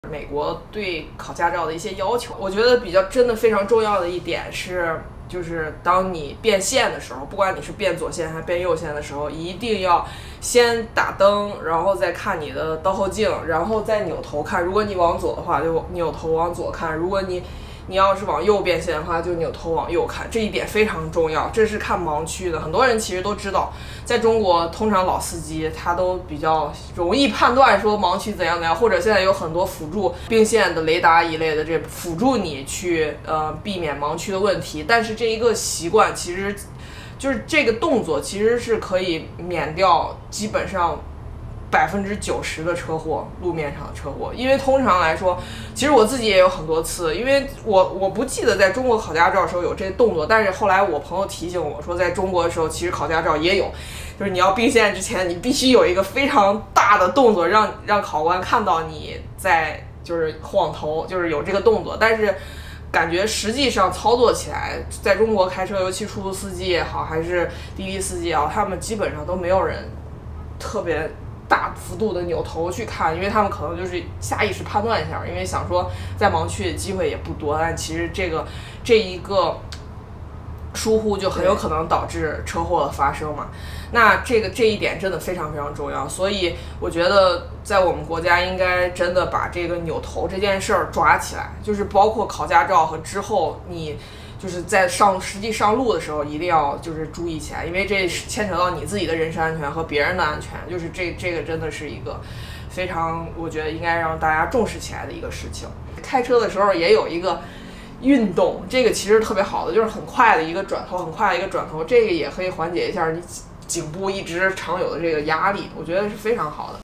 美国对考驾照的一些要求。我觉得比较真的非常重要的一点是，就是当你变线的时候，不管你是变左线还是变右线的时候，一定要先打灯，然后再看你的倒后镜，然后再扭头看。如果你往左的话，就扭头往左看；如果你要是往右变线的话，就扭头往右看。这一点非常重要，这是看盲区的。很多人其实都知道，在中国通常老司机他都比较容易判断说盲区怎样怎样，或者现在有很多辅助并线的雷达一类的，这辅助你去避免盲区的问题。但是这一个习惯其实就是这个动作其实是可以免掉基本上90%的车祸，路面上的车祸。因为通常来说，其实我自己也有很多次，因为我不记得在中国考驾照的时候有这个动作，但是后来我朋友提醒我说，在中国的时候其实考驾照也有，就是你要并线之前，你必须有一个非常大的动作，让考官看到你在就是晃头，就是有这个动作。但是感觉实际上操作起来，在中国开车，尤其出租司机也好，还是滴滴司机也好，他们基本上都没有人特别大幅度的扭头去看，因为他们可能就是下意识判断一下，因为想说在盲区的机会也不多，但其实这一个疏忽就很有可能导致车祸的发生嘛。那这一点真的非常非常重要，所以我觉得在我们国家应该真的把这个扭头这件事儿抓起来，就是包括考驾照和之后你就是在实际上路的时候一定要就是注意起来，因为这牵扯到你自己的人身安全和别人的安全，就是这个真的是一个非常我觉得应该让大家重视起来的一个事情。开车的时候也有一个运动，这个其实特别好的，就是很快的一个转头，这个也可以缓解一下你颈部一直常有的这个压力，我觉得是非常好的。